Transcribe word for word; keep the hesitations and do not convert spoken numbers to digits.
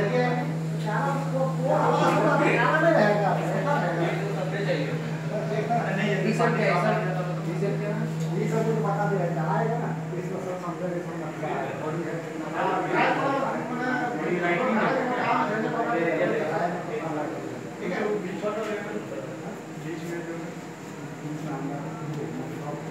Reset क्या है sir? Reset क्या है? रीसेट तो बता दिया चलाएगा ना इसको सब समझे समझ बॉडी है ठीक है बीच में जो